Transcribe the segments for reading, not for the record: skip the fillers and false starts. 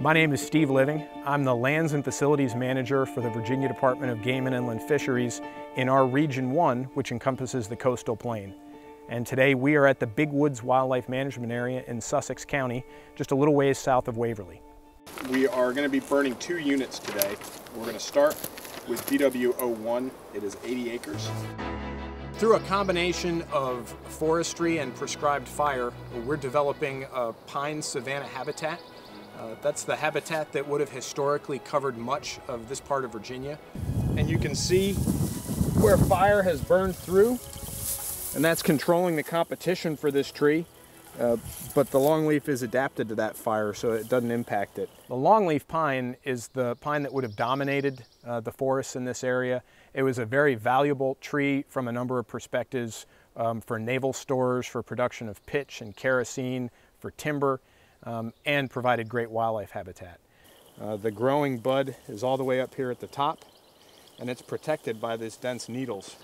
My name is Steve Living. I'm the Lands and Facilities Manager for the Virginia Department of Game and Inland Fisheries in our Region 1, which encompasses the coastal plain. And today we are at the Big Woods Wildlife Management Area in Sussex County, just a little ways south of Waverly. We are going to be burning 2 units today. We're going to start with BW01. It is 80 acres. Through a combination of forestry and prescribed fire, we're developing a pine savanna habitat. That's the habitat that would have historically covered much of this part of Virginia. And you can see where fire has burned through, and that's controlling the competition for this tree. But the longleaf is adapted to that fire, so it doesn't impact it. The longleaf pine is the pine that would have dominated the forests in this area. It was a very valuable tree from a number of perspectives, for naval stores, for production of pitch and kerosene, for timber, and provided great wildlife habitat. The growing bud is all the way up here at the top, and it's protected by these dense needles.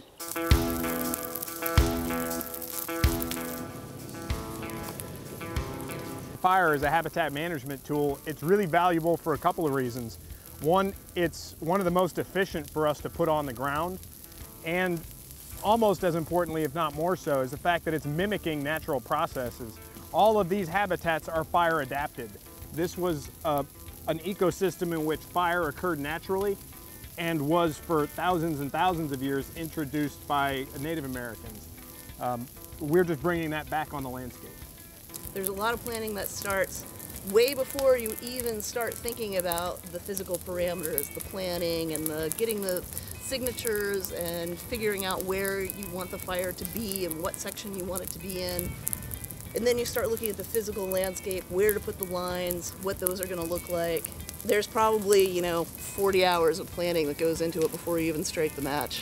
Fire is a habitat management tool. It's really valuable for a couple of reasons. One, it's one of the most efficient for us to put on the ground, and almost as importantly, if not more so, is the fact that it's mimicking natural processes. All of these habitats are fire adapted. This was an ecosystem in which fire occurred naturally and was for thousands and thousands of years introduced by Native Americans. We're just bringing that back on the landscape. There's a lot of planning that starts way before you even start thinking about the physical parameters, the planning and the getting the signatures and figuring out where you want the fire to be and what section you want it to be in. And then you start looking at the physical landscape, where to put the lines, what those are going to look like. There's probably, 40 hours of planning that goes into it before you even strike the match.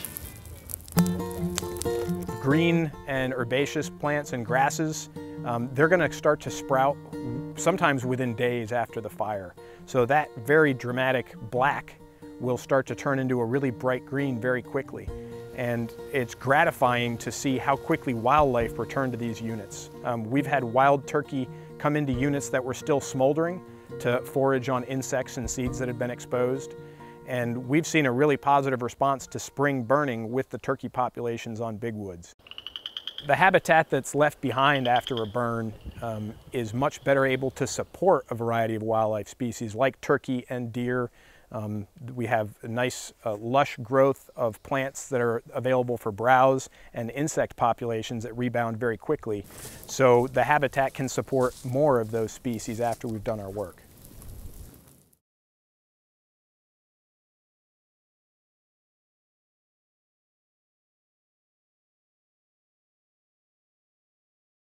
Green and herbaceous plants and grasses, they're going to start to sprout sometimes within days after the fire. So that very dramatic black will start to turn into a really bright green very quickly. And it's gratifying to see how quickly wildlife returned to these units. We've had wild turkey come into units that were still smoldering to forage on insects and seeds that had been exposed. And we've seen a really positive response to spring burning with the turkey populations on Big Woods. The habitat that's left behind after a burn is much better able to support a variety of wildlife species like turkey and deer. We have a nice lush growth of plants that are available for browse and insect populations that rebound very quickly. So the habitat can support more of those species after we've done our work.